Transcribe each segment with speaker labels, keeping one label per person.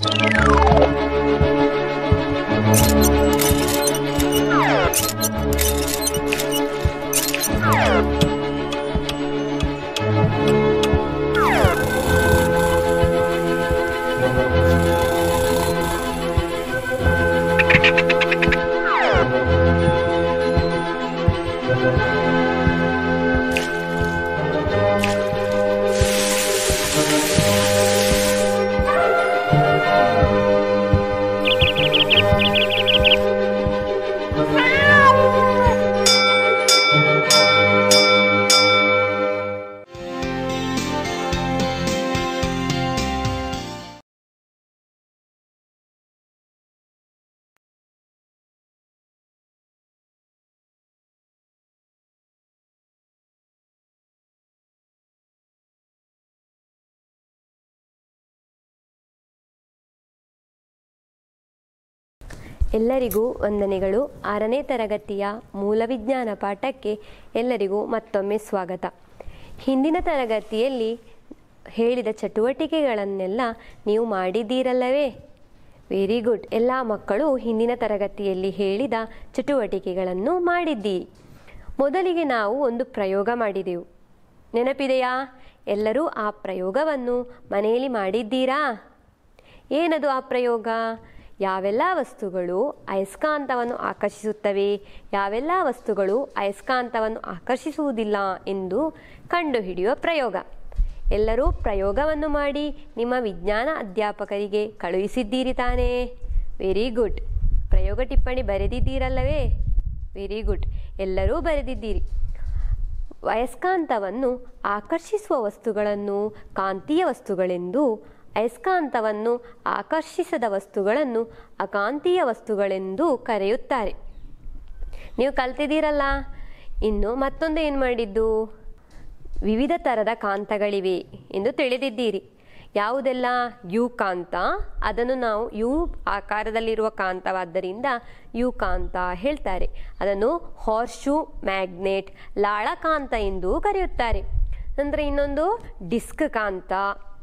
Speaker 1: ಎಲ್ಲರಿಗೂ ವಂದನೆಗಳು. 6ನೇ ತರಗತಿಯ ಮೂಲವಿಜ್ಞಾನ ಪಾಠಕ್ಕೆ ಎಲ್ಲರಿಗೂ ಮತ್ತೊಮ್ಮೆ ಸ್ವಾಗತ. ಹಿಂದಿನ ತರಗತಿಯಲ್ಲಿ ಹೇಳಿದ ಚಟುವಟಿಕೆಗಳನ್ನೆಲ್ಲ ನೀವು ಮಾಡಿದ್ದೀರಲ್ಲವೇ? Very good. ಎಲ್ಲ ಮಕ್ಕಳು ಹಿಂದಿನ ತರಗತಿಯಲ್ಲಿ ಹೇಳಿದ ಚಟುವಟಿಕೆಗಳನ್ನು ಮಾಡಿದ್ದೀರಿ. ಮೊದಲಿಗೆ ನಾವು ಒಂದು ಪ್ರಯೋಗ ಮಾಡಿದೆವು, ನೆನಪಿದೆಯಾ? ಎಲ್ಲರೂ ಆ ಪ್ರಯೋಗವನ್ನು ಮನೆಯಲ್ಲಿ ಮಾಡಿದ್ದೀರಾ? ಏನದು ಆ ಪ್ರಯೋಗ? ಯಾವೆಲ್ಲ ವಸ್ತುಗಳು ಅಯಸ್ಕಾಂತವನ್ನು ಆಕರ್ಷಿಸುತ್ತವೆ, ಯಾವೆಲ್ಲ ವಸ್ತುಗಳು ಅಯಸ್ಕಾಂತವನ್ನು ಆಕರ್ಷಿಸುವುದಿಲ್ಲ ಎಂದು ಕಂಡುಹಿಡಿಯುವ ಪ್ರಯೋಗ. ಎಲ್ಲರೂ ಪ್ರಯೋಗವನ್ನು ಮಾಡಿ ನಿಮ್ಮ ವಿಜ್ಞಾನ ಅಧ್ಯಾಪಕರಿಗೆ ಕಳುಹಿಸಿದ್ದೀರಿ ತಾನೇ? Very good. ಪ್ರಯೋಗ ಟಿಪ್ಪಣಿ ಬರೆದಿದ್ದೀರಲ್ಲವೇ? Very good. ಎಲ್ಲರೂ ಬರೆದಿದ್ದೀರಿ. ಅಯಸ್ಕಾಂತವನ್ನು ಆಕರ್ಷಿಸುವ ವಸ್ತುಗಳನ್ನು ಕಾಂತೀಯ ವಸ್ತುಗಳೆಂದು, ಅಯಸ್ಕಾಂತವನ್ನು ಆಕರ್ಷಿಸದ ವಸ್ತುಗಳನ್ನು ಅಕಾಂತೀಯ ವಸ್ತುಗಳೆಂದು ಕರೆಯುತ್ತಾರೆ. ನೀವು ಕಲ್ತಿದ್ದೀರಲ್ಲ. ಇನ್ನು ಮತ್ತೊಂದು ಏನು ಮಾಡಿದ್ದು? ವಿವಿಧ ಥರದ ಕಾಂತಗಳಿವೆ ಎಂದು ತಿಳಿದಿದ್ದೀರಿ. ಯಾವುದೆಲ್ಲ? ಯು ಕಾಂತ, ಅದನ್ನು ನಾವು ಯು ಆಕಾರದಲ್ಲಿರುವ ಕಾಂತವಾದ್ದರಿಂದ ಯು ಕಾಂತ ಹೇಳ್ತಾರೆ. ಅದನ್ನು ಹಾರ್ಶು ಮ್ಯಾಗ್ನೆಟ್, ಲಾಳಕಾಂತ ಎಂದು ಕರೆಯುತ್ತಾರೆ. ನಂತರ ಇನ್ನೊಂದು ಡಿಸ್ಕ್ ಕಾಂತ,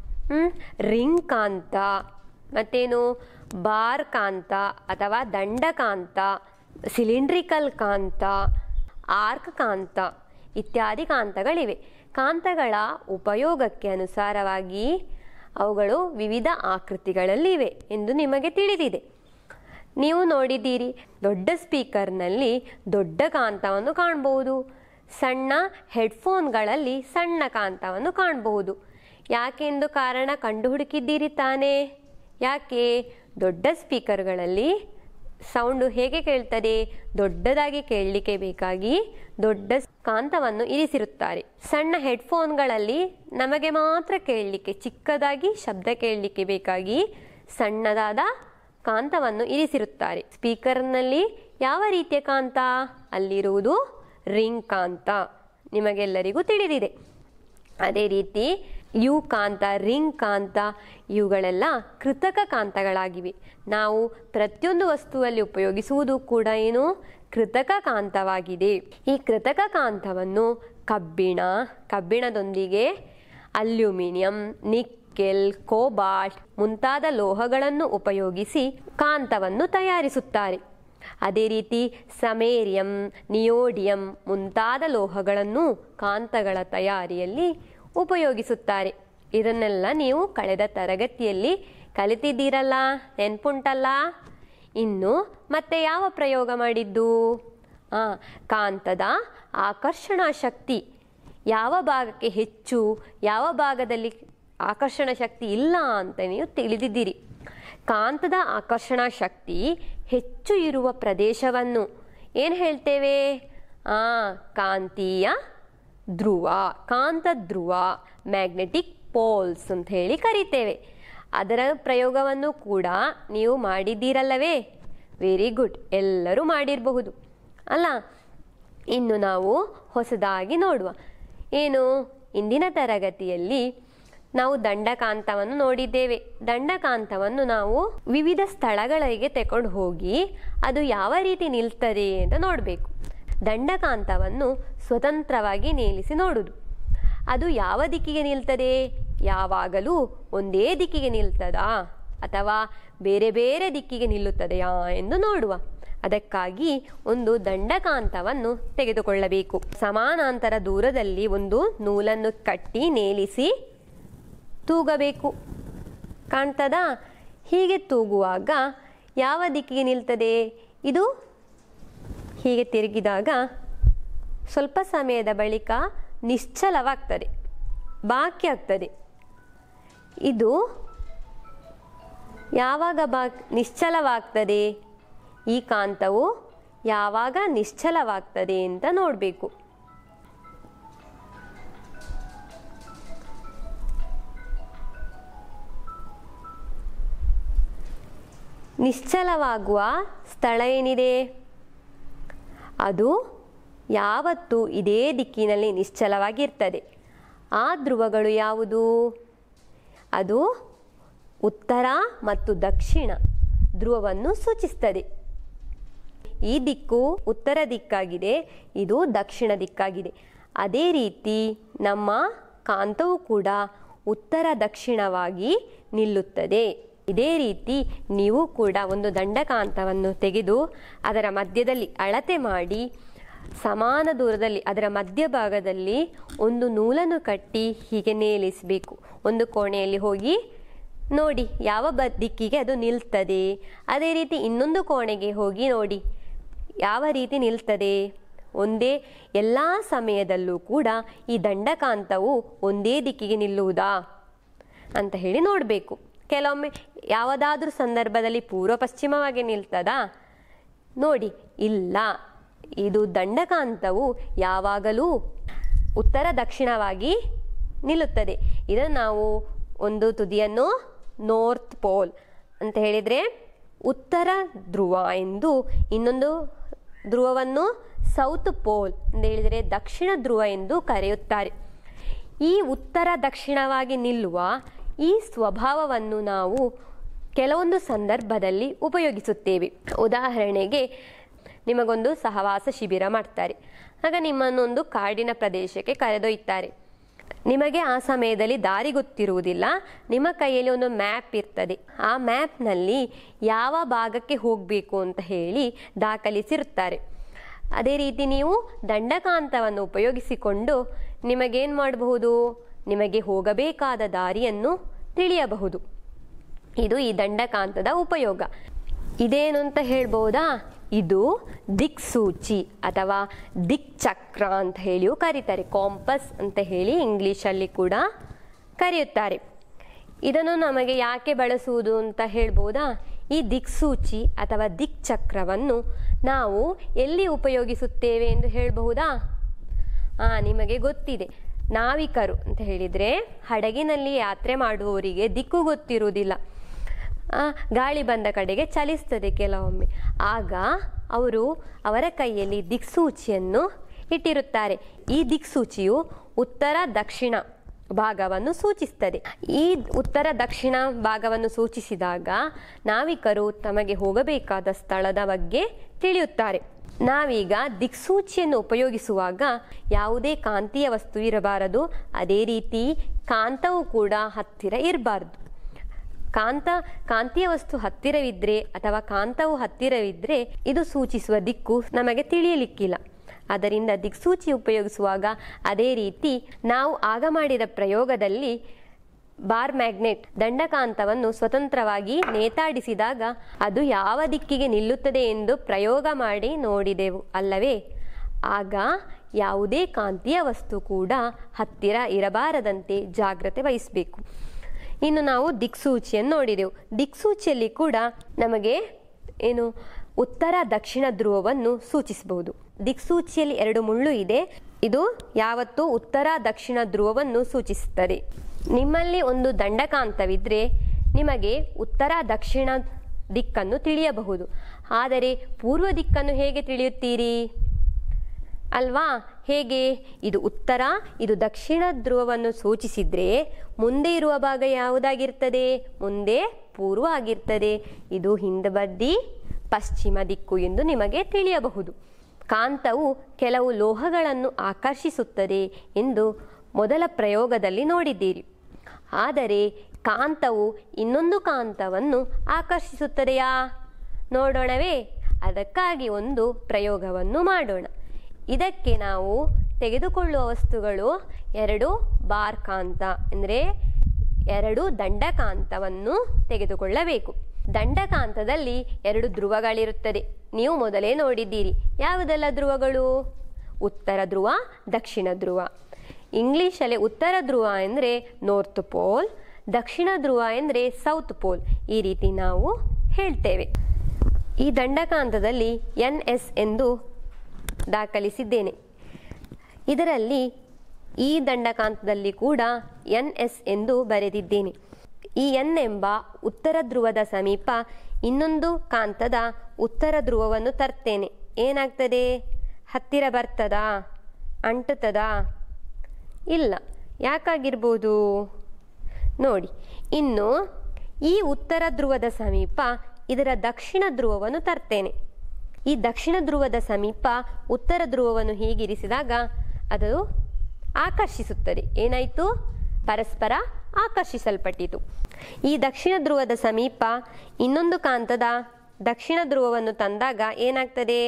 Speaker 1: ರಿಂಗ್ ಕಾಂತ, ಮತ್ತೇನು ಬಾರ್ ಕಾಂತ ಅಥವಾ ದಂಡಕಾಂತ, ಸಿಲಿಂಡ್ರಿಕಲ್ ಕಾಂತ, ಆರ್ಕ್ ಕಾಂತ ಇತ್ಯಾದಿ ಕಾಂತಗಳಿವೆ. ಕಾಂತಗಳ ಉಪಯೋಗಕ್ಕೆ ಅನುಸಾರವಾಗಿ ಅವುಗಳು ವಿವಿಧ ಆಕೃತಿಗಳಲ್ಲಿವೆ ಎಂದು ನಿಮಗೆ ತಿಳಿದಿದೆ. ನೀವು ನೋಡಿದ್ದೀರಿ, ದೊಡ್ಡ ಸ್ಪೀಕರ್ನಲ್ಲಿ ದೊಡ್ಡ ಕಾಂತವನ್ನು ಕಾಣಬಹುದು, ಸಣ್ಣ ಹೆಡ್ಫೋನ್ಗಳಲ್ಲಿ ಸಣ್ಣ ಕಾಂತವನ್ನು ಕಾಣಬಹುದು. ಯಾಕೆಂದು ಕಾರಣ ಕಂಡುಹುಡುಕಿದ್ದೀರಿ ತಾನೇ? ಯಾಕೆ? ದೊಡ್ಡ ಸ್ಪೀಕರ್ಗಳಲ್ಲಿ ಸೌಂಡು ಹೇಗೆ ಕೇಳ್ತದೆ? ದೊಡ್ಡದಾಗಿ ಕೇಳಲಿಕ್ಕೆ ಬೇಕಾಗಿ ದೊಡ್ಡ ಕಾಂತವನ್ನು ಇರಿಸಿರುತ್ತಾರೆ. ಸಣ್ಣ ಹೆಡ್ಫೋನ್ಗಳಲ್ಲಿ ನಮಗೆ ಮಾತ್ರ ಕೇಳಲಿಕ್ಕೆ, ಚಿಕ್ಕದಾಗಿ ಶಬ್ದ ಕೇಳಲಿಕ್ಕೆ ಬೇಕಾಗಿ ಸಣ್ಣದಾದ ಕಾಂತವನ್ನು ಇರಿಸಿರುತ್ತಾರೆ. ಸ್ಪೀಕರ್ನಲ್ಲಿ ಯಾವ ರೀತಿಯ ಕಾಂತ? ಅಲ್ಲಿರುವುದು ರಿಂಗ್ ಕಾಂತ, ನಿಮಗೆಲ್ಲರಿಗೂ ತಿಳಿದಿದೆ. ಅದೇ ರೀತಿ ಯು ಕಾಂತ, ರಿಂಗ್ ಕಾಂತ ಇವುಗಳೆಲ್ಲ ಕೃತಕ ಕಾಂತಗಳಾಗಿವೆ. ನಾವು ಪ್ರತಿಯೊಂದು ವಸ್ತುವಲ್ಲಿ ಉಪಯೋಗಿಸುವುದು ಕೂಡ ಏನು? ಕೃತಕ ಕಾಂತವಾಗಿದೆ. ಈ ಕೃತಕ ಕಾಂತವನ್ನು ಕಬ್ಬಿಣದೊಂದಿಗೆ ಅಲ್ಯೂಮಿನಿಯಂ, ನಿಕ್ಕೆಲ್, ಕೋಬಾಲ್ಟ್ ಮುಂತಾದ ಲೋಹಗಳನ್ನು ಉಪಯೋಗಿಸಿ ಕಾಂತವನ್ನು ತಯಾರಿಸುತ್ತಾರೆ. ಅದೇ ರೀತಿ ಸಮೇರಿಯಂ, ನಿಯೋಡಿಯಂ ಮುಂತಾದ ಲೋಹಗಳನ್ನು ಕಾಂತಗಳ ತಯಾರಿಯಲ್ಲಿ ಉಪಯೋಗಿಸುತ್ತಾರೆ. ಇದನ್ನೆಲ್ಲ ನೀವು ಕಳೆದ ತರಗತಿಯಲ್ಲಿ ಕಲಿತಿದ್ದೀರಲ್ಲ, ನೆನ್ಪುಂಟಲ್ಲ? ಇನ್ನು ಮತ್ತೆ ಯಾವ ಪ್ರಯೋಗ ಮಾಡಿದ್ದು? ಕಾಂತದ ಆಕರ್ಷಣಾ ಶಕ್ತಿ ಯಾವ ಭಾಗಕ್ಕೆ ಹೆಚ್ಚು, ಯಾವ ಭಾಗದಲ್ಲಿ ಆಕರ್ಷಣ ಶಕ್ತಿ ಇಲ್ಲ ಅಂತ ನೀವು ತಿಳಿದಿದ್ದೀರಿ. ಕಾಂತದ ಆಕರ್ಷಣಾ ಶಕ್ತಿ ಹೆಚ್ಚು ಇರುವ ಪ್ರದೇಶವನ್ನು ಏನು ಹೇಳ್ತೇವೆ? ಕಾಂತೀಯ ಧ್ರುವ, ಕಾಂತ ಧ್ರುವ, ಮ್ಯಾಗ್ನೆಟಿಕ್ ಪೋಲ್ಸ್ ಅಂತ ಹೇಳಿ ಕರಿತೇವೆ. ಅದರ ಪ್ರಯೋಗವನ್ನು ಕೂಡ ನೀವು ಮಾಡಿದ್ದೀರಲ್ಲವೇ? Very good. ಎಲ್ಲರೂ ಮಾಡಿರಬಹುದು ಅಲ್ಲ? ಇನ್ನು ನಾವು ಹೊಸದಾಗಿ ನೋಡುವ. ಏನು? ಇಂದಿನ ತರಗತಿಯಲ್ಲಿ ನಾವು ದಂಡಕಾಂತವನ್ನು ನೋಡಿದ್ದೇವೆ. ದಂಡಕಾಂತವನ್ನು ನಾವು ವಿವಿಧ ಸ್ಥಳಗಳಿಗೆ ತಗೊಂಡು ಹೋಗಿ ಅದು ಯಾವ ರೀತಿ ನಿಲ್ತದೆ ಅಂತ ನೋಡಬೇಕು. ದಂಡಕಾಂತವನ್ನು ಸ್ವತಂತ್ರವಾಗಿ ನಿಲ್ಲಿಸಿ ನೋಡುವುದು. ಅದು ಯಾವ ದಿಕ್ಕಿಗೆ ನಿಲ್ತದೆ? ಯಾವಾಗಲೂ ಒಂದೇ ದಿಕ್ಕಿಗೆ ನಿಲ್ತದಾ? ಅಥವಾ ಬೇರೆ ಬೇರೆ ದಿಕ್ಕಿಗೆ ನಿಲ್ಲುತ್ತದೆಯಾ ಎಂದು ನೋಡುವ. ಅದಕ್ಕಾಗಿ ಒಂದು ದಂಡಕಾಂತವನ್ನು ತೆಗೆದುಕೊಳ್ಳಬೇಕು. ಸಮಾನಾಂತರ ದೂರದಲ್ಲಿ ಒಂದು ನೂಲನ್ನು ಕಟ್ಟಿ ನೇಲಿಸಿ ತೂಗಬೇಕು. ಕಾಣ್ತದಾ? ಹೀಗೆ ತೂಗುವಾಗ ಯಾವ ದಿಕ್ಕಿಗೆ ನಿಲ್ತದೆ? ಇದು ಹೀಗೆ ತಿರುಗಿದಾಗ ಸ್ವಲ್ಪ ಸಮಯದ ಬಳಿಕ ನಿಶ್ಚಲವಾಗ್ತದೆ, ಬಾಕಿ ಆಗ್ತದೆ. ಇದು ಯಾವಾಗ ನಿಶ್ಚಲವಾಗ್ತದೆ? ಈ ಕಾಂತವು ಯಾವಾಗ ನಿಶ್ಚಲವಾಗ್ತದೆ ಅಂತ ನೋಡಬೇಕು. ನಿಶ್ಚಲವಾಗುವ ಸ್ಥಳ ಏನಿದೆ? ಅದು ಯಾವತ್ತೂ ಇದೇ ದಿಕ್ಕಿನಲ್ಲಿ ನಿಶ್ಚಲವಾಗಿರ್ತದೆ. ಆ ಧ್ರುವಗಳು ಯಾವುದು? ಅದು ಉತ್ತರ ಮತ್ತು ದಕ್ಷಿಣ ಧ್ರುವವನ್ನು ಸೂಚಿಸ್ತದೆ. ಈ ದಿಕ್ಕು ಉತ್ತರ ದಿಕ್ಕಾಗಿದೆ, ಇದು ದಕ್ಷಿಣ ದಿಕ್ಕಾಗಿದೆ. ಅದೇ ರೀತಿ ನಮ್ಮ ಕಾಂತವು ಕೂಡ ಉತ್ತರ ದಕ್ಷಿಣವಾಗಿ ನಿಲ್ಲುತ್ತದೆ. ಇದೇ ರೀತಿ ನೀವು ಕೂಡ ಒಂದು ದಂಡಕಾಂತವನ್ನು ತೆಗೆದು ಅದರ ಮಧ್ಯದಲ್ಲಿ ಅಳತೆ ಮಾಡಿ ಸಮಾನ ದೂರದಲ್ಲಿ ಅದರ ಮಧ್ಯಭಾಗದಲ್ಲಿ ಒಂದು ನೂಲನ್ನು ಕಟ್ಟಿ ಹೀಗೆ ನೇಲಿಸಬೇಕು. ಒಂದು ಕೋಣೆಯಲ್ಲಿ ಹೋಗಿ ನೋಡಿ ಯಾವ ದಿಕ್ಕಿಗೆ ಅದು ನಿಲ್ತದೆ. ಅದೇ ರೀತಿ ಇನ್ನೊಂದು ಕೋಣೆಗೆ ಹೋಗಿ ನೋಡಿ ಯಾವ ರೀತಿ ನಿಲ್ತದೆ. ಒಂದೇ ಎಲ್ಲ ಸಮಯದಲ್ಲೂ ಕೂಡ ಈ ದಂಡಕಾಂತವು ಒಂದೇ ದಿಕ್ಕಿಗೆ ನಿಲ್ಲುವುದಾ ಅಂತ ಹೇಳಿ ನೋಡಬೇಕು. ಕೆಲವೊಮ್ಮೆ ಯಾವುದಾದ್ರೂ ಸಂದರ್ಭದಲ್ಲಿ ಪೂರ್ವ ಪಶ್ಚಿಮವಾಗಿ ನಿಲ್ತದಾ? ನೋಡಿ, ಇಲ್ಲ. ಇದು ದಂಡಕಾಂತವು ಯಾವಾಗಲೂ ಉತ್ತರ ದಕ್ಷಿಣವಾಗಿ ನಿಲ್ಲುತ್ತದೆ. ಇದನ್ನು ನಾವು ಒಂದು ತುದಿಯನ್ನು ನಾರ್ತ್ ಪೋಲ್ ಅಂತ ಹೇಳಿದರೆ ಉತ್ತರ ಧ್ರುವ ಎಂದು, ಇನ್ನೊಂದು ಧ್ರುವವನ್ನು ಸೌತ್ ಪೋಲ್ ಅಂತ ಹೇಳಿದರೆ ದಕ್ಷಿಣ ಧ್ರುವ ಎಂದು ಕರೆಯುತ್ತಾರೆ. ಈ ಉತ್ತರ ದಕ್ಷಿಣವಾಗಿ ನಿಲ್ಲುವ ಈ ಸ್ವಭಾವವನ್ನು ನಾವು ಕೆಲವೊಂದು ಸಂದರ್ಭದಲ್ಲಿ ಉಪಯೋಗಿಸುತ್ತೇವೆ. ಉದಾಹರಣೆಗೆ, ನಿಮಗೊಂದು ಸಹವಾಸ ಶಿಬಿರ ಮಾಡ್ತಾರೆ. ಆಗ ನಿಮ್ಮನ್ನೊಂದು ಕಾಡಿನ ಪ್ರದೇಶಕ್ಕೆ ಕರೆದೊಯ್ತಾರೆ. ನಿಮಗೆ ಆ ಸಮಯದಲ್ಲಿ ದಾರಿ ಗೊತ್ತಿರುವುದಿಲ್ಲ. ನಿಮ್ಮ ಕೈಯಲ್ಲಿ ಒಂದು ಮ್ಯಾಪ್ ಇರ್ತದೆ. ಆ ಮ್ಯಾಪ್ನಲ್ಲಿ ಯಾವ ಭಾಗಕ್ಕೆ ಹೋಗಬೇಕು ಅಂತ ಹೇಳಿ ದಾಖಲಿಸಿರುತ್ತಾರೆ. ಅದೇ ರೀತಿ ನೀವು ದಂಡಕಾಂತವನ್ನು ಉಪಯೋಗಿಸಿಕೊಂಡು ನಿಮಗೇನು ಮಾಡಬಹುದು? ನಿಮಗೆ ಹೋಗಬೇಕಾದ ದಾರಿಯನ್ನು ತಿಳಿಯಬಹುದು. ಇದು ಈ ದಂಡಕಾಂತದ ಉಪಯೋಗ. ಇದೇನು ಅಂತ ಹೇಳ್ಬೋದಾ? ಇದು ದಿಕ್ಸೂಚಿ ಅಥವಾ ದಿಕ್ಚಕ್ರ ಅಂತ ಹೇಳಿಯೂ ಕರೀತಾರೆ. ಕಾಂಪಸ್ ಅಂತ ಹೇಳಿ ಇಂಗ್ಲೀಷಲ್ಲಿ ಕೂಡ ಕರೆಯುತ್ತಾರೆ. ಇದನ್ನು ನಮಗೆ ಯಾಕೆ ಬಳಸುವುದು ಅಂತ ಹೇಳ್ಬೋದಾ? ಈ ದಿಕ್ಸೂಚಿ ಅಥವಾ ದಿಕ್ಚಕ್ರವನ್ನು ನಾವು ಎಲ್ಲಿ ಉಪಯೋಗಿಸುತ್ತೇವೆ ಎಂದು ಹೇಳಬಹುದಾ? ನಿಮಗೆ ಗೊತ್ತಿದೆ. ನಾವಿಕರು ಅಂತ ಹೇಳಿದರೆ ಹಡಗಿನಲ್ಲಿ ಯಾತ್ರೆ ಮಾಡುವವರಿಗೆ ದಿಕ್ಕು ಗೊತ್ತಿರುವುದಿಲ್ಲ. ಗಾಳಿ ಬಂದ ಕಡೆಗೆ ಚಲಿಸ್ತದೆ ಕೆಲವೊಮ್ಮೆ. ಆಗ ಅವರು ಅವರ ಕೈಯಲ್ಲಿ ದಿಕ್ಸೂಚಿಯನ್ನು ಇಟ್ಟಿರುತ್ತಾರೆ. ಈ ದಿಕ್ಸೂಚಿಯು ಉತ್ತರ ದಕ್ಷಿಣ ಭಾಗವನ್ನು ಸೂಚಿಸ್ತದೆ. ಈ ಉತ್ತರ ದಕ್ಷಿಣ ಭಾಗವನ್ನು ಸೂಚಿಸಿದಾಗ ನಾವಿಕರು ತಮಗೆ ಹೋಗಬೇಕಾದ ಸ್ಥಳದ ಬಗ್ಗೆ ತಿಳಿಯುತ್ತಾರೆ. ನಾವೀಗ ದಿಕ್ಸೂಚಿಯನ್ನು ಉಪಯೋಗಿಸುವಾಗ ಯಾವುದೇ ಕಾಂತೀಯ ವಸ್ತು ಇರಬಾರದು. ಅದೇ ರೀತಿ ಕಾಂತವು ಕೂಡ ಹತ್ತಿರ ಇರಬಾರ್ದು. ಕಾಂತೀಯ ವಸ್ತು ಹತ್ತಿರವಿದ್ದರೆ ಅಥವಾ ಕಾಂತವು ಹತ್ತಿರವಿದ್ದರೆ ಇದು ಸೂಚಿಸುವ ದಿಕ್ಕು ನಮಗೆ ತಿಳಿಯಲಿಕ್ಕಿಲ್ಲ. ಆದ್ದರಿಂದ ದಿಕ್ಸೂಚಿ ಉಪಯೋಗಿಸುವಾಗ ಅದೇ ರೀತಿ ನಾವು ಆಗ ಮಾಡಿದ ಪ್ರಯೋಗದಲ್ಲಿ ಬಾರ್ ಮ್ಯಾಗ್ನೆಟ್ ದಂಡಕಾಂತವನ್ನು ಸ್ವತಂತ್ರವಾಗಿ ನೇತಾಡಿಸಿದಾಗ ಅದು ಯಾವ ದಿಕ್ಕಿಗೆ ನಿಲ್ಲುತ್ತದೆ ಎಂದು ಪ್ರಯೋಗ ಮಾಡಿ ನೋಡಿದೆವು ಅಲ್ಲವೇ? ಆಗ ಯಾವುದೇ ಕಾಂತೀಯ ವಸ್ತು ಕೂಡ ಹತ್ತಿರ ಇರಬಾರದಂತೆ ಜಾಗ್ರತೆ ವಹಿಸಬೇಕು. ಇನ್ನು ನಾವು ದಿಕ್ಸೂಚಿಯನ್ನು ನೋಡಿದೆವು. ದಿಕ್ಸೂಚಿಯಲ್ಲಿ ಕೂಡ ನಮಗೆ ಉತ್ತರ ದಕ್ಷಿಣ ಧ್ರುವವನ್ನು ಸೂಚಿಸಬಹುದು. ದಿಕ್ಸೂಚಿಯಲ್ಲಿ 2 ಮುಳ್ಳು ಇದೆ. ಇದು ಯಾವತ್ತೂ ಉತ್ತರ ದಕ್ಷಿಣ ಧ್ರುವವನ್ನು ಸೂಚಿಸುತ್ತದೆ. ನಿಮ್ಮಲ್ಲಿ ಒಂದು ದಂಡಕಾಂತವಿದ್ದರೆ ನಿಮಗೆ ಉತ್ತರ ದಕ್ಷಿಣ ದಿಕ್ಕನ್ನು ತಿಳಿಯಬಹುದು. ಆದರೆ ಪೂರ್ವ ದಿಕ್ಕನ್ನು ಹೇಗೆ ತಿಳಿಯುತ್ತೀರಿ ಅಲ್ವಾ? ಹೇಗೆ? ಇದು ಉತ್ತರ, ಇದು ದಕ್ಷಿಣ ಧ್ರುವವನ್ನು ಸೂಚಿಸಿದರೆ ಮುಂದೆ ಇರುವ ಭಾಗ ಯಾವುದಾಗಿರ್ತದೆ? ಮುಂದೆ ಪೂರ್ವ ಆಗಿರ್ತದೆ. ಇದು ಹಿಂದಬದಿ ಪಶ್ಚಿಮ ದಿಕ್ಕು ಎಂದು ನಿಮಗೆ ತಿಳಿಯಬಹುದು. ಕಾಂತವು ಕೆಲವು ಲೋಹಗಳನ್ನು ಆಕರ್ಷಿಸುತ್ತದೆ ಎಂದು ಮೊದಲ ಪ್ರಯೋಗದಲ್ಲಿ ನೋಡಿದ್ದೀರಿ. ಆದರೆ ಕಾಂತವು ಇನ್ನೊಂದು ಕಾಂತವನ್ನು ಆಕರ್ಷಿಸುತ್ತದೆಯಾ? ನೋಡೋಣವೇ? ಅದಕ್ಕಾಗಿ ಒಂದು ಪ್ರಯೋಗವನ್ನು ಮಾಡೋಣ. ಇದಕ್ಕೆ ನಾವು ತೆಗೆದುಕೊಳ್ಳುವ ವಸ್ತುಗಳು 2 ಬಾರ್ ಕಾಂತ ಅಂದರೆ 2 ದಂಡಕಾಂತವನ್ನು ತೆಗೆದುಕೊಳ್ಳಬೇಕು. ದಂಡಕಾಂತದಲ್ಲಿ 2 ಧ್ರುವಗಳಿರುತ್ತದೆ. ನೀವು ಮೊದಲೇ ನೋಡಿದ್ದೀರಿ. ಯಾವುದೆಲ್ಲ ಧ್ರುವಗಳು? ಉತ್ತರ ಧ್ರುವ, ದಕ್ಷಿಣ ಧ್ರುವ. ಇಂಗ್ಲಿಷಲ್ಲಿ ಉತ್ತರ ಧ್ರುವ ಎಂದರೆ ನಾರ್ತ್ ಪೋಲ್, ದಕ್ಷಿಣ ಧ್ರುವ ಎಂದರೆ ಸೌತ್ ಪೋಲ್. ಈ ರೀತಿ ನಾವು ಹೇಳ್ತೇವೆ. ಈ ದಂಡಕಾಂತದಲ್ಲಿ NS ಎಂದು ದಾಖಲಿಸಿದ್ದೇನೆ. ಇದರಲ್ಲಿ ಈ ದಂಡಕಾಂತದಲ್ಲಿ ಕೂಡ NS ಎಂದು ಬರೆದಿದ್ದೇನೆ. ಈ N ಎಂಬ ಉತ್ತರ ಧ್ರುವದ ಸಮೀಪ ಇನ್ನೊಂದು ಕಾಂತದ ಉತ್ತರ ಧ್ರುವವನ್ನು ತರ್ತೇನೆ. ಏನಾಗ್ತದೆ? ಹತ್ತಿರ ಬರ್ತದಾ? ಅಂಟುತ್ತದಾ? ಇಲ್ಲ. ಯಾಕಾಗಿರ್ಬೋದು ನೋಡಿ. ಇನ್ನು ಈ ಉತ್ತರ ಧ್ರುವದ ಸಮೀಪ ಇದರ ದಕ್ಷಿಣ ಧ್ರುವವನ್ನು ತರ್ತೇನೆ. ಈ ದಕ್ಷಿಣ ಧ್ರುವದ ಸಮೀಪ ಉತ್ತರ ಧ್ರುವವನ್ನು ಹೀಗಿರಿಸಿದಾಗ ಅದು ಆಕರ್ಷಿಸುತ್ತದೆ. ಏನಾಯಿತು? ಪರಸ್ಪರ ಆಕರ್ಷಿಸಲ್ಪಟ್ಟಿತು. ಈ ದಕ್ಷಿಣ ಧ್ರುವದ ಸಮೀಪ ಇನ್ನೊಂದು ಕಾಂತದ ದಕ್ಷಿಣ ಧ್ರುವವನ್ನು ತಂದಾಗ ಏನಾಗ್ತದೆ?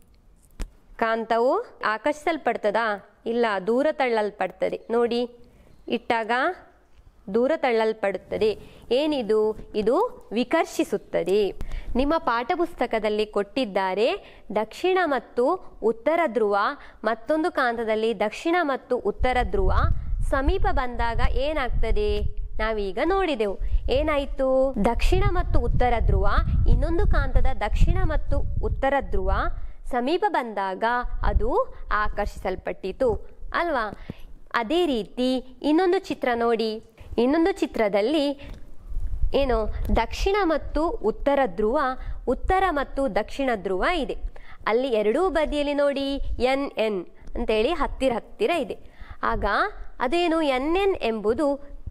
Speaker 1: ಕಾಂತವು ಆಕರ್ಷಿಸಲ್ಪಡ್ತದಾ? ಇಲ್ಲ, ದೂರ ತಳ್ಳಲ್ಪಡ್ತದೆ. ನೋಡಿ, ಇಟ್ಟಾಗ ದೂರ ತಳ್ಳಲ್ಪಡುತ್ತದೆ. ಏನಿದು? ಇದು ವಿಕರ್ಷಿಸುತ್ತದೆ. ನಿಮ್ಮ ಪಾಠಪುಸ್ತಕದಲ್ಲಿ ಕೊಟ್ಟಿದ್ದಾರೆ ದಕ್ಷಿಣ ಮತ್ತು ಉತ್ತರ ಧ್ರುವ, ಮತ್ತೊಂದು ಕಾಂತದಲ್ಲಿ ದಕ್ಷಿಣ ಮತ್ತು ಉತ್ತರ ಧ್ರುವ ಸಮೀಪ ಬಂದಾಗ ಏನಾಗ್ತದೆ? ನಾವೀಗ ನೋಡಿದೆವು. ಏನಾಯಿತು? ದಕ್ಷಿಣ ಮತ್ತು ಉತ್ತರ ಧ್ರುವ ಇನ್ನೊಂದು ಕಾಂತದ ದಕ್ಷಿಣ ಮತ್ತು ಉತ್ತರ ಧ್ರುವ ಸಮೀಪ ಬಂದಾಗ ಅದು ಆಕರ್ಷಿಸಲ್ಪಟ್ಟಿತು ಅಲ್ವಾ? ಅದೇ ರೀತಿ ಇನ್ನೊಂದು ಚಿತ್ರ ನೋಡಿ. ಇನ್ನೊಂದು ಚಿತ್ರದಲ್ಲಿ ಏನು? ದಕ್ಷಿಣ ಮತ್ತು ಉತ್ತರ ಧ್ರುವ, ಉತ್ತರ ಮತ್ತು ದಕ್ಷಿಣ ಧ್ರುವ ಇದೆ. ಅಲ್ಲಿ ಎರಡೂ ಬದಿಯಲ್ಲಿ ನೋಡಿ NN ಅಂತೇಳಿ ಹತ್ತಿರ ಹತ್ತಿರ ಇದೆ. ಆಗ ಅದೇನು? NN ಎಂಬುದು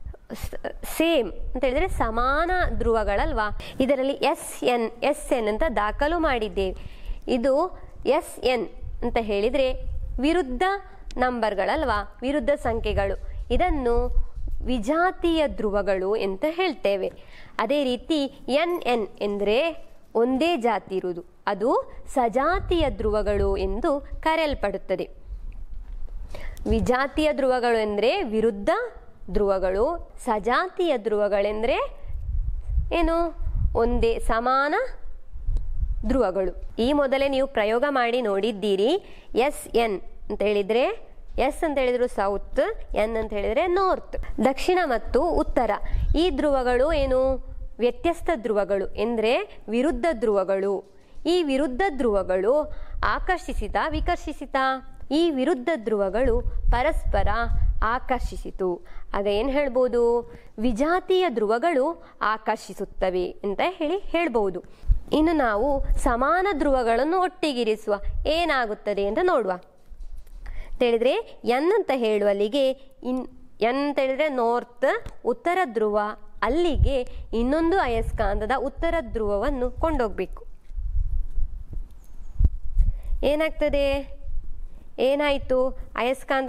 Speaker 1: ಸೇಮ್ ಅಂತ ಹೇಳಿದ್ರೆ ಸಮಾನ ಧ್ರುವಗಳಲ್ವಾ? ಇದರಲ್ಲಿ SN ಅಂತ ದಾಖಲು ಮಾಡಿದ್ದೇವೆ. ಇದು SN ಅಂತ ಹೇಳಿದರೆ ವಿರುದ್ಧ ನಂಬರ್ಗಳಲ್ವಾ? ವಿರುದ್ಧ ಸಂಖ್ಯೆಗಳು. ಇದನ್ನು ವಿಜಾತೀಯ ಧ್ರುವಗಳು ಅಂತ ಹೇಳ್ತೇವೆ. ಅದೇ ರೀತಿ NN ಎಂದರೆ ಒಂದೇ ಜಾತಿ ಇರುವುದು, ಅದು ಸಜಾತೀಯ ಧ್ರುವಗಳು ಎಂದು ಕರೆಯಲ್ಪಡುತ್ತದೆ. ವಿಜಾತೀಯ ಧ್ರುವಗಳು ಎಂದರೆ ವಿರುದ್ಧ ಧ್ರುವಗಳು, ಸಜಾತೀಯ ಧ್ರುವಗಳೆಂದರೆ ಏನು? ಒಂದೇ ಸಮಾನ ಧ್ರುವಗಳು. ಈ ಮೊದಲೇ ನೀವು ಪ್ರಯೋಗ ಮಾಡಿ ನೋಡಿದ್ದೀರಿ. SN ಅಂತ ಹೇಳಿದರೆ, S ಅಂತ ಹೇಳಿದ್ರು ಸೌತ್, N ಅಂತ ಹೇಳಿದರೆ ನಾರ್ತ್. ದಕ್ಷಿಣ ಮತ್ತು ಉತ್ತರ ಈ ಧ್ರುವಗಳು ಏನು? ವ್ಯತ್ಯಸ್ತ ಧ್ರುವಗಳು ಎಂದರೆ ವಿರುದ್ಧ ಧ್ರುವಗಳು. ಈ ವಿರುದ್ಧ ಧ್ರುವಗಳು ಆಕರ್ಷಿಸಿತ ವಿಕರ್ಷಿಸಿತ? ಈ ವಿರುದ್ಧ ಧ್ರುವಗಳು ಪರಸ್ಪರ ಆಕರ್ಷಿಸಿತು. ಆಗ ಏನು ಹೇಳ್ಬೋದು? ವಿಜಾತೀಯ ಧ್ರುವಗಳು ಆಕರ್ಷಿಸುತ್ತವೆ ಅಂತ ಹೇಳ್ಬೋದು. ಇನ್ನು ನಾವು ಸಮಾನ ಧ್ರುವಗಳನ್ನು ಒಟ್ಟಿಗಿರಿಸುವ ಏನಾಗುತ್ತದೆ ಅಂತ ನೋಡುವ. ಅಂತ ಹೇಳಿದ್ರೆ N ಅಂತ ಹೇಳುವಲ್ಲಿಗೆ N ಅಂತ ಹೇಳಿದ್ರೆ ನಾರ್ತ್, ಉತ್ತರ ಧ್ರುವ, ಅಲ್ಲಿಗೆ ಇನ್ನೊಂದು ಅಯಸ್ಕಾಂತದ ಉತ್ತರ ಧ್ರುವವನ್ನು ಕೊಂಡೋಗ್ಬೇಕು. ಏನಾಗ್ತದೆ? ಏನಾಯಿತು? ಅಯಸ್ಕಾಂತ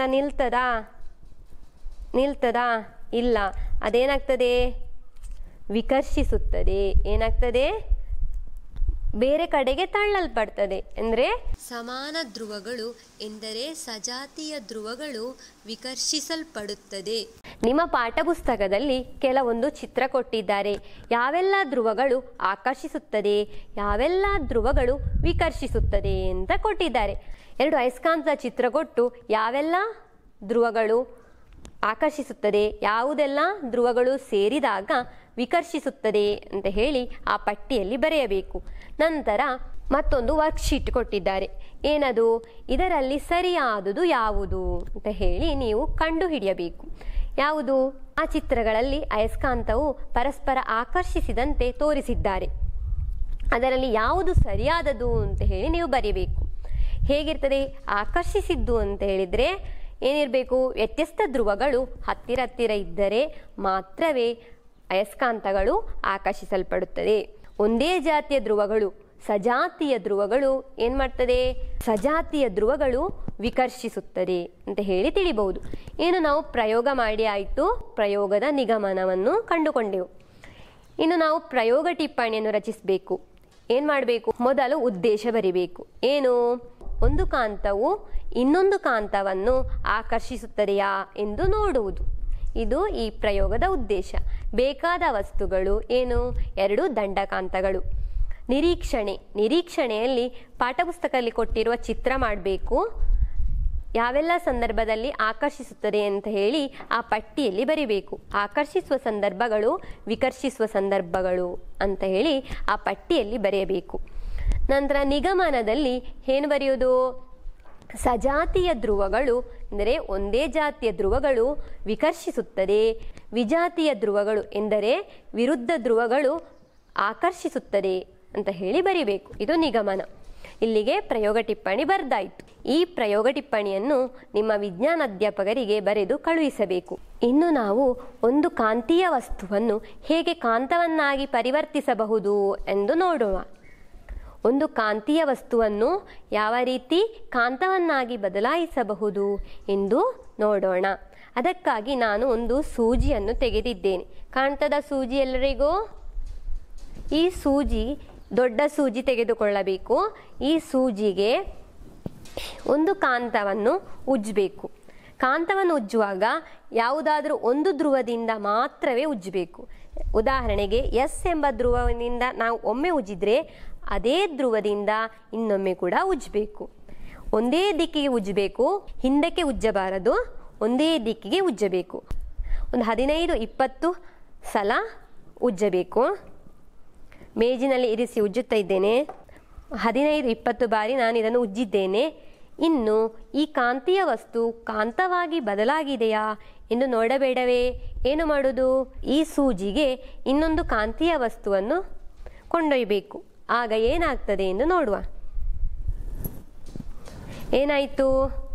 Speaker 1: ನಿಲ್ತದಾ? ಇಲ್ಲ. ಅದೇನಾಗ್ತದೆ? ವಿಕರ್ಷಿಸುತ್ತದೆ. ಏನಾಗ್ತದೆ? ಬೇರೆ ಕಡೆಗೆ ತಳ್ಳಲ್ಪಡ್ತದೆ. ಅಂದರೆ ಸಮಾನ ಧ್ರುವಗಳು ಎಂದರೆ ಸಜಾತೀಯ ಧ್ರುವಗಳು ವಿಕರ್ಷಿಸಲ್ಪಡುತ್ತದೆ. ನಿಮ್ಮ ಪಾಠಪುಸ್ತಕದಲ್ಲಿ ಕೆಲವೊಂದು ಚಿತ್ರ ಕೊಟ್ಟಿದ್ದಾರೆ. ಯಾವೆಲ್ಲ ಧ್ರುವಗಳು ಆಕರ್ಷಿಸುತ್ತದೆ, ಯಾವೆಲ್ಲ ಧ್ರುವಗಳು ವಿಕರ್ಷಿಸುತ್ತದೆ ಅಂತ ಕೊಟ್ಟಿದ್ದಾರೆ. 2 ಅಯಸ್ಕಾಂತದ ಚಿತ್ರ ಕೊಟ್ಟು ಯಾವೆಲ್ಲ ಧ್ರುವಗಳು ಆಕರ್ಷಿಸುತ್ತದೆ, ಯಾವುದೆಲ್ಲ ಧ್ರುವಗಳು ಸೇರಿದಾಗ ವಿಕರ್ಷಿಸುತ್ತದೆ ಅಂತ ಹೇಳಿ ಆ ಪಟ್ಟಿಯಲ್ಲಿ ಬರೆಯಬೇಕು. ನಂತರ ಮತ್ತೊಂದು ವರ್ಕ್ಶೀಟ್ ಕೊಟ್ಟಿದ್ದಾರೆ. ಏನದು? ಇದರಲ್ಲಿ ಸರಿಯಾದುದು ಯಾವುದು ಅಂತ ಹೇಳಿ ನೀವು ಕಂಡುಹಿಡಿಯಬೇಕು. ಯಾವುದು? ಆ ಚಿತ್ರಗಳಲ್ಲಿ ಅಯಸ್ಕಾಂತವು ಪರಸ್ಪರ ಆಕರ್ಷಿಸಿದಂತೆ ತೋರಿಸಿದ್ದಾರೆ. ಅದರಲ್ಲಿ ಯಾವುದು ಸರಿಯಾದದು ಅಂತ ಹೇಳಿ ನೀವು ಬರೀಬೇಕು. ಹೇಗಿರ್ತದೆ? ಆಕರ್ಷಿಸಿದ್ದು ಅಂತ ಹೇಳಿದರೆ ಏನಿರಬೇಕು? ವ್ಯತ್ಯಸ್ತ ಧ್ರುವಗಳು ಹತ್ತಿರ ಹತ್ತಿರ ಇದ್ದರೆ ಮಾತ್ರವೇ ಅಯಸ್ಕಾಂತಗಳು ಆಕರ್ಷಿಸಲ್ಪಡುತ್ತದೆ. ಒಂದೇ ಜಾತಿಯ ಧ್ರುವಗಳು ಸಜಾತಿಯ ಧ್ರುವಗಳು ಏನು ಮಾಡ್ತದೆ, ಸಜಾತಿಯ ಧ್ರುವಗಳು ವಿಕರ್ಷಿಸುತ್ತದೆ ಅಂತ ಹೇಳಿ ತಿಳಿಬಹುದು. ಏನು ನಾವು ಪ್ರಯೋಗ ಮಾಡಿ ಆಯಿತು, ಪ್ರಯೋಗದ ನಿಗಮನವನ್ನು ಕಂಡುಕೊಂಡೆವು. ಇನ್ನು ನಾವು ಪ್ರಯೋಗ ಟಿಪ್ಪಣಿಯನ್ನು ರಚಿಸಬೇಕು. ಏನು ಮಾಡಬೇಕು, ಮೊದಲು ಉದ್ದೇಶ ಬರಿಬೇಕು. ಏನು, ಒಂದು ಕಾಂತವು ಇನ್ನೊಂದು ಕಾಂತವನ್ನು ಆಕರ್ಷಿಸುತ್ತದೆಯಾ ಎಂದು ನೋಡುವುದು. ಇದು ಈ ಪ್ರಯೋಗದ ಉದ್ದೇಶ. ಬೇಕಾದ ವಸ್ತುಗಳು ಏನು, 2 ದಂಡಕಾಂತಗಳು. ನಿರೀಕ್ಷಣೆಯಲ್ಲಿ ಪಾಠಪುಸ್ತಕದಲ್ಲಿ ಕೊಟ್ಟಿರುವ ಚಿತ್ರ ಮಾಡಬೇಕು. ಯಾವೆಲ್ಲ ಸಂದರ್ಭದಲ್ಲಿ ಆಕರ್ಷಿಸುತ್ತದೆ ಅಂತ ಹೇಳಿ ಆ ಪಟ್ಟಿಯಲ್ಲಿ ಬರಿಬೇಕು. ಆಕರ್ಷಿಸುವ ಸಂದರ್ಭಗಳು, ವಿಕರ್ಷಿಸುವ ಸಂದರ್ಭಗಳು ಅಂತ ಹೇಳಿ ಆ ಪಟ್ಟಿಯಲ್ಲಿ ಬರೆಯಬೇಕು. ನಂತರ ನಿಗಮನದಲ್ಲಿ ಏನು ಬರೆಯೋದು, ಸಜಾತಿಯ ಧ್ರುವಗಳು ಎಂದರೆ ಒಂದೇ ಜಾತಿಯ ಧ್ರುವಗಳು ವಿಕರ್ಷಿಸುತ್ತದೆ, ವಿಜಾತಿಯ ಧ್ರುವಗಳು ಎಂದರೆ ವಿರುದ್ಧ ಧ್ರುವಗಳು ಆಕರ್ಷಿಸುತ್ತದೆ ಅಂತ ಹೇಳಿ ಬರಿಬೇಕು. ಇದು ನಿಗಮನ. ಇಲ್ಲಿಗೆ ಪ್ರಯೋಗ ಟಿಪ್ಪಣಿ ಬರ್ದಾಯಿತು. ಈ ಪ್ರಯೋಗ ಟಿಪ್ಪಣಿಯನ್ನು ನಿಮ್ಮ ವಿಜ್ಞಾನ ಅಧ್ಯಾಪಕರಿಗೆ ಬರೆದು ಕಳುಹಿಸಬೇಕು. ಇನ್ನು ನಾವು ಒಂದು ಕಾಂತೀಯ ವಸ್ತುವನ್ನು ಹೇಗೆ ಕಾಂತವನ್ನಾಗಿ ಪರಿವರ್ತಿಸಬಹುದು ಎಂದು ನೋಡೋಣ. ಒಂದು ಕಾಂತೀಯ ವಸ್ತುವನ್ನು ಯಾವ ರೀತಿ ಕಾಂತವನ್ನಾಗಿ ಬದಲಾಯಿಸಬಹುದು ಎಂದು ನೋಡೋಣ. ಅದಕ್ಕಾಗಿ ನಾನು ಒಂದು ಸೂಜಿಯನ್ನು ತೆಗೆದಿದ್ದೇನೆ. ಕಾಣ್ತದ ಸೂಜಿ ಎಲ್ಲರಿಗೂ? ಈ ಸೂಜಿ ದೊಡ್ಡ ಸೂಜಿ ತೆಗೆದುಕೊಳ್ಳಬೇಕು. ಈ ಸೂಜಿಗೆ ಒಂದು ಕಾಂತವನ್ನು ಉಜ್ಜಬೇಕು. ಕಾಂತವನ್ನು ಉಜ್ಜುವಾಗ ಯಾವುದಾದರೂ ಒಂದು ಧ್ರುವದಿಂದ ಮಾತ್ರವೇ ಉಜ್ಜಬೇಕು. ಉದಾಹರಣೆಗೆ ಎಸ್ ಎಂಬ ಧ್ರುವದಿಂದ ನಾವು ಒಮ್ಮೆ ಉಜ್ಜಿದ್ರೆ ಅದೇ ಧ್ರುವದಿಂದ ಇನ್ನೊಮ್ಮೆ ಕೂಡ ಉಜ್ಜಬೇಕು. ಒಂದೇ ದಿಕ್ಕಿಗೆ ಉಜ್ಜಬೇಕು, ಹಿಂದಕ್ಕೆ ಉಜ್ಜಬಾರದು, ಒಂದೇ ದಿಕ್ಕಿಗೆ ಉಜ್ಜಬೇಕು. ಒಂದು 15-20 ಸಲ ಉಜ್ಜಬೇಕು. ಮೇಜಿನಲ್ಲಿ ಇರಿಸಿ ಉಜ್ಜುತ್ತಾ ಇದ್ದೇನೆ. 15-20 ಬಾರಿ ನಾನು ಇದನ್ನು ಉಜ್ಜಿದ್ದೇನೆ. ಇನ್ನು ಈ ಕಾಂತೀಯ ವಸ್ತು ಕಾಂತವಾಗಿ ಬದಲಾಗಿದೆಯಾ ಎಂದು ನೋಡಬೇಡವೇ? ಏನು ಮಾಡೋದು, ಈ ಸೂಜಿಗೆ ಇನ್ನೊಂದು ಕಾಂತೀಯ ವಸ್ತುವನ್ನು ಕೊಂಡೊಯ್ಯಬೇಕು. ಆಗ ಏನಾಗ್ತದೆ ಎಂದು ನೋಡುವ. ಏನಾಯಿತು,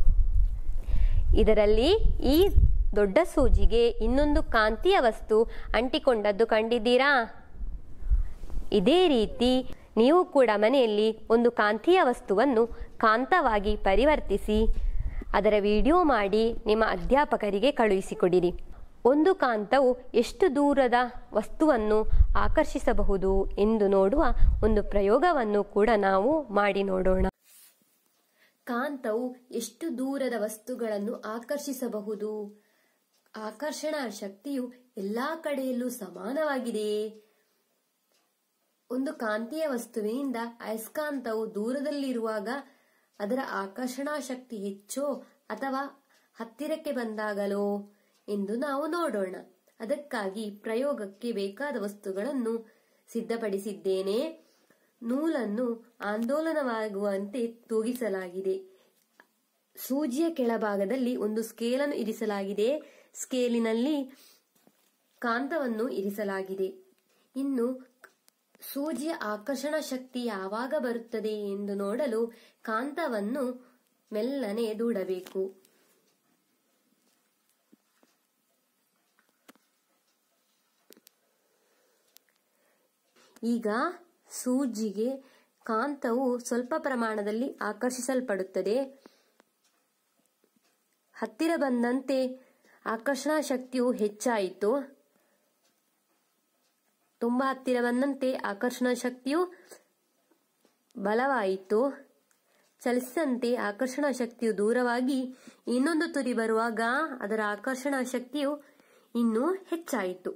Speaker 1: ಇದರಲ್ಲಿ ಈ ದೊಡ್ಡ ಸೂಜಿಗೆ ಇನ್ನೊಂದು ಕಾಂತೀಯ ವಸ್ತು ಅಂಟಿಕೊಂಡದ್ದು ಕಂಡಿದ್ದೀರಾ? ಇದೇ ರೀತಿ ನೀವು ಕೂಡ ಮನೆಯಲ್ಲಿ ಒಂದು ಕಾಂತೀಯ ವಸ್ತುವನ್ನು ಕಾಂತವಾಗಿ ಪರಿವರ್ತಿಸಿ ಅದರ ವಿಡಿಯೋ ಮಾಡಿ ನಿಮ್ಮ ಅಧ್ಯಾಪಕರಿಗೆ ಕಳುಹಿಸಿಕೊಡಿರಿ. ಒಂದು ಕಾಂತವು ಎಷ್ಟು ದೂರದ ವಸ್ತುವನ್ನು ಆಕರ್ಷಿಸಬಹುದು ಎಂದು ನೋಡುವ ಒಂದು ಪ್ರಯೋಗವನ್ನು ಕೂಡ ನಾವು ಮಾಡಿ ನೋಡೋಣ. ಕಾಂತವು ಎಷ್ಟು ದೂರದ ವಸ್ತುಗಳನ್ನು ಆಕರ್ಷಿಸಬಹುದು? ಆಕರ್ಷಣಾ ಶಕ್ತಿಯು ಎಲ್ಲಾ ಕಡೆಯಲ್ಲೂ ಸಮಾನವಾಗಿದೆಯೇ? ಒಂದು ಕಾಂತೀಯ ವಸ್ತುವಿನಿಂದ ಅಯಸ್ಕಾಂತವು ದೂರದಲ್ಲಿರುವಾಗ ಅದರ ಆಕರ್ಷಣಾ ಶಕ್ತಿ ಹೆಚ್ಚೋ ಅಥವಾ ಹತ್ತಿರಕ್ಕೆ ಬಂದಾಗಲೋ ಎಂದು ನಾವು ನೋಡೋಣ. ಅದಕ್ಕಾಗಿ ಪ್ರಯೋಗಕ್ಕೆ ಬೇಕಾದ ವಸ್ತುಗಳನ್ನು ಸಿದ್ಧಪಡಿಸಿದ್ದೇನೆ. ನೂಲನ್ನು ಆಂದೋಲನವಾಗುವಂತೆ ತೂಗಿಸಲಾಗಿದೆ. ಸೂಜಿಯ ಕೆಳಭಾಗದಲ್ಲಿ ಒಂದು ಸ್ಕೇಲನ್ನು ಇರಿಸಲಾಗಿದೆ. ಸ್ಕೇಲಿನಲ್ಲಿ ಕಾಂತವನ್ನು ಇರಿಸಲಾಗಿದೆ. ಇನ್ನು ಸೂಜಿಯ ಆಕರ್ಷಣ ಶಕ್ತಿ ಯಾವಾಗ ಬರುತ್ತದೆ ಎಂದು ನೋಡಲು ಕಾಂತವನ್ನು ಮೆಲ್ಲನೆ ದೂಡಬೇಕು. ಈಗ ಸೂಜಿಗೆ ಕಾಂತವು ಸ್ವಲ್ಪ ಪ್ರಮಾಣದಲ್ಲಿ ಆಕರ್ಷಿಸಲ್ಪಡುತ್ತದೆ. ಹತ್ತಿರ ಬಂದಂತೆ ಆಕರ್ಷಣಾ ಶಕ್ತಿಯು ಹೆಚ್ಚಾಯಿತು. ತುಂಬಾ ಹತ್ತಿರ ಬಂದಂತೆ ಆಕರ್ಷಣಾ ಶಕ್ತಿಯು ಬಲವಾಯಿತು. ಚಲಿಸಿದಂತೆ ಆಕರ್ಷಣಾ ಶಕ್ತಿಯು ದೂರವಾಗಿ ಇನ್ನೊಂದು ತುದಿ ಬರುವಾಗ ಅದರ ಆಕರ್ಷಣಾ ಶಕ್ತಿಯು ಇನ್ನೂ ಹೆಚ್ಚಾಯಿತು.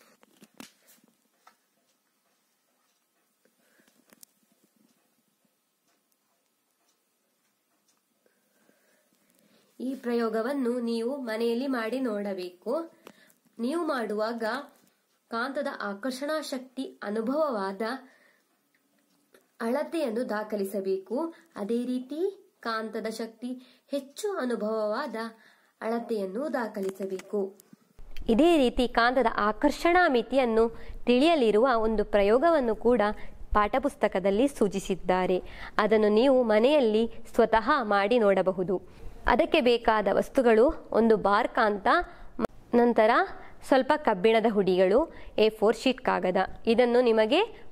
Speaker 1: ಈ ಪ್ರಯೋಗವನ್ನು ನೀವು ಮನೆಯಲ್ಲಿ ಮಾಡಿ ನೋಡಬೇಕು. ನೀವು ಮಾಡುವಾಗ ಕಾಂತದ ಆಕರ್ಷಣಾ ಶಕ್ತಿ ಅನುಭವವಾದ ಅಳತೆಯನ್ನು ದಾಖಲಿಸಬೇಕು. ಅದೇ ರೀತಿ ಕಾಂತದ ಶಕ್ತಿ ಹೆಚ್ಚು ಅನುಭವವಾದ ಅಳತೆಯನ್ನು ದಾಖಲಿಸಬೇಕು. ಇದೇ ರೀತಿ ಕಾಂತದ ಆಕರ್ಷಣಾ ಮಿತಿಯನ್ನು ತಿಳಿಯಲಿರುವ ಒಂದು ಪ್ರಯೋಗವನ್ನು ಕೂಡ ಪಾಠಪುಸ್ತಕದಲ್ಲಿ ಸೂಚಿಸಿದ್ದಾರೆ. ಅದನ್ನು ನೀವು ಮನೆಯಲ್ಲಿ ಸ್ವತಃ ಮಾಡಿ ನೋಡಬಹುದು. ಅದಕ್ಕೆ ಬೇಕಾದ ವಸ್ತುಗಳು ಒಂದು ಬಾರ್ ಕಾಂತ, ನಂತರ ಸ್ವಲ್ಪ ಕಬ್ಬಿಣದ ಹುಡಿಗಳು, A4 ಶೀಟ್ ಕಾಗದ. ಇದನ್ನು ನಿಮಗೆ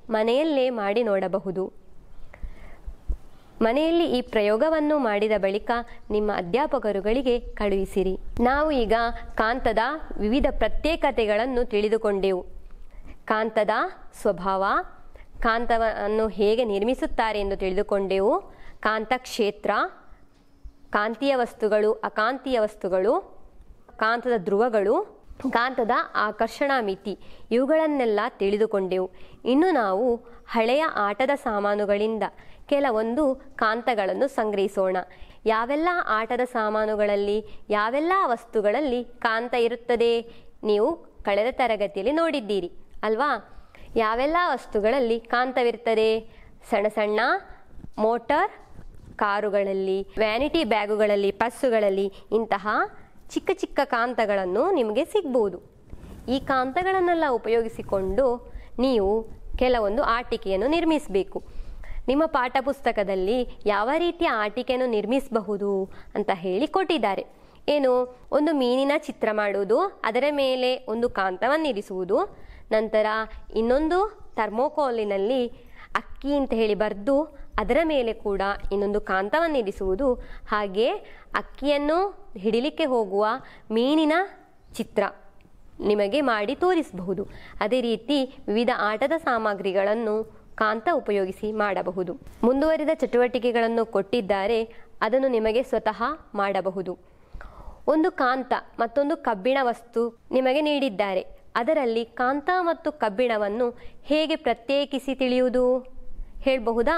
Speaker 1: ಮನೆಯಲ್ಲೇ ಮಾಡಿ ನೋಡಬಹುದು. ಮನೆಯಲ್ಲಿ ಈ ಪ್ರಯೋಗವನ್ನು ಮಾಡಿದ ಬಳಿಕ ನಿಮ್ಮ ಅಧ್ಯಾಪಕರುಗಳಿಗೆ ಕಳುಹಿಸಿರಿ. ನಾವು ಈಗ ಕಾಂತದ ವಿವಿಧ ಪ್ರತ್ಯೇಕತೆಗಳನ್ನು ತಿಳಿದುಕೊಂಡೆವು. ಕಾಂತದ ಸ್ವಭಾವ, ಕಾಂತವನ್ನು ಹೇಗೆ ನಿರ್ಮಿಸುತ್ತಾರೆ ಎಂದು ತಿಳಿದುಕೊಂಡೆವು. ಕಾಂತಕ್ಷೇತ್ರ, ಕಾಂತೀಯ ವಸ್ತುಗಳು, ಅಕಾಂತೀಯ ವಸ್ತುಗಳು, ಕಾಂತದ ಧ್ರುವಗಳು, ಕಾಂತದ ಆಕರ್ಷಣಾ ಮಿತಿ ಇವುಗಳನ್ನೆಲ್ಲ ತಿಳಿದುಕೊಂಡೆವು. ಇನ್ನು ನಾವು ಹಳೆಯ ಆಟದ ಸಾಮಾನುಗಳಿಂದ ಕೆಲವೊಂದು ಕಾಂತಗಳನ್ನು ಸಂಗ್ರಹಿಸೋಣ. ಯಾವೆಲ್ಲ ಆಟದ ಸಾಮಾನುಗಳಲ್ಲಿ, ಯಾವೆಲ್ಲ ವಸ್ತುಗಳಲ್ಲಿ ಕಾಂತ ಇರುತ್ತದೆ ನೀವು ಕಳೆದ ತರಗತಿಯಲ್ಲಿ ನೋಡಿದ್ದೀರಿ ಅಲ್ವಾ? ಯಾವೆಲ್ಲ ವಸ್ತುಗಳಲ್ಲಿ ಕಾಂತವಿರ್ತದೆ? ಸಣ್ಣ ಸಣ್ಣ ಮೋಟಾರ್ ಕಾರುಗಳಲ್ಲಿ, ವ್ಯಾನಿಟಿ ಬ್ಯಾಗುಗಳಲ್ಲಿ, ಪರ್ಸುಗಳಲ್ಲಿ ಇಂತಹ ಚಿಕ್ಕ ಚಿಕ್ಕ ಕಾಂತಗಳನ್ನು ನಿಮಗೆ ಸಿಗ್ಬೋದು. ಈ ಕಾಂತಗಳನ್ನೆಲ್ಲ ಉಪಯೋಗಿಸಿಕೊಂಡು ನೀವು ಕೆಲವೊಂದು ಆಟಿಕೆಯನ್ನು ನಿರ್ಮಿಸಬೇಕು. ನಿಮ್ಮ ಪಾಠ ಪುಸ್ತಕದಲ್ಲಿ ಯಾವ ರೀತಿಯ ಆಟಿಕೆಯನ್ನು ನಿರ್ಮಿಸಬಹುದು ಅಂತ ಹೇಳಿ ಕೊಟ್ಟಿದ್ದಾರೆ. ಏನು, ಒಂದು ಮೀನಿನ ಚಿತ್ರ ಮಾಡುವುದು, ಅದರ ಮೇಲೆ ಒಂದು ಕಾಂತವನ್ನು ಇರಿಸುವುದು, ನಂತರ ಇನ್ನೊಂದು ಥರ್ಮೋಕೋಲಿನಲ್ಲಿ ಅಕ್ಕಿ ಅಂತ ಹೇಳಿ ಬರೆದು ಅದರ ಮೇಲೆ ಕೂಡ ಇನ್ನೊಂದು ಕಾಂತವನ್ನು ಇರಿಸುವುದು, ಹಾಗೆ ಅಕ್ಕಿಯನ್ನು ಹಿಡಿಲಿಕ್ಕೆ ಹೋಗುವ ಮೀನಿನ ಚಿತ್ರ ನಿಮಗೆ ಮಾಡಿ ತೋರಿಸಬಹುದು. ಅದೇ ರೀತಿ ವಿವಿಧ ಆಟದ ಸಾಮಗ್ರಿಗಳನ್ನು ಕಾಂತ ಉಪಯೋಗಿಸಿ ಮಾಡಬಹುದು. ಮುಂದುವರಿದ ಚಟುವಟಿಕೆಗಳನ್ನು ಕೊಟ್ಟಿದ್ದಾರೆ, ಅದನ್ನು ನಿಮಗೆ ಸ್ವತಃ ಮಾಡಬಹುದು. ಒಂದು ಕಾಂತ ಮತ್ತೊಂದು ಕಬ್ಬಿಣ ವಸ್ತು ನಿಮಗೆ ನೀಡಿದ್ದಾರೆ. ಅದರಲ್ಲಿ ಕಾಂತ ಮತ್ತು ಕಬ್ಬಿಣವನ್ನು ಹೇಗೆ ಪ್ರತ್ಯೇಕಿಸಿ ತಿಳಿಯುವುದು ಹೇಳಬಹುದಾ?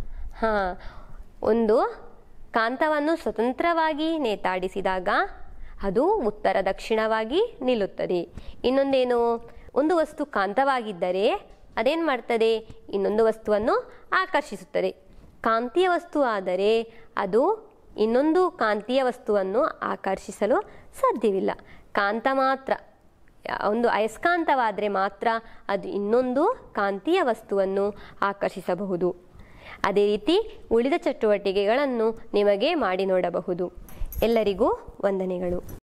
Speaker 1: ಒಂದು ಕಾಂತವನ್ನು ಸ್ವತಂತ್ರವಾಗಿ ನೇತಾಡಿಸಿದಾಗ ಅದು ಉತ್ತರ ದಕ್ಷಿಣವಾಗಿ ನಿಲ್ಲುತ್ತದೆ. ಇನ್ನೊಂದೇನು, ಒಂದು ವಸ್ತು ಕಾಂತವಾಗಿದ್ದರೆ ಅದೇನು ಮಾಡ್ತದೆ? ಇನ್ನೊಂದು ವಸ್ತುವನ್ನು ಆಕರ್ಷಿಸುತ್ತದೆ. ಕಾಂತೀಯ ವಸ್ತು ಆದರೆ ಅದು ಇನ್ನೊಂದು ಕಾಂತೀಯ ವಸ್ತುವನ್ನು ಆಕರ್ಷಿಸಲು ಸಾಧ್ಯವಿಲ್ಲ. ಕಾಂತ ಮಾತ್ರ, ಒಂದು ಅಯಸ್ಕಾಂತವಾದರೆ ಮಾತ್ರ ಅದು ಇನ್ನೊಂದು ಕಾಂತೀಯ ವಸ್ತುವನ್ನು ಆಕರ್ಷಿಸಬಹುದು. ಅದೇ ರೀತಿ ಉಳಿದ ಚಟುವಟಿಕೆಗಳನ್ನು ನಿಮಗೆ ಮಾಡಿ ನೋಡಬಹುದು. ಎಲ್ಲರಿಗೂ ವಂದನೆಗಳು.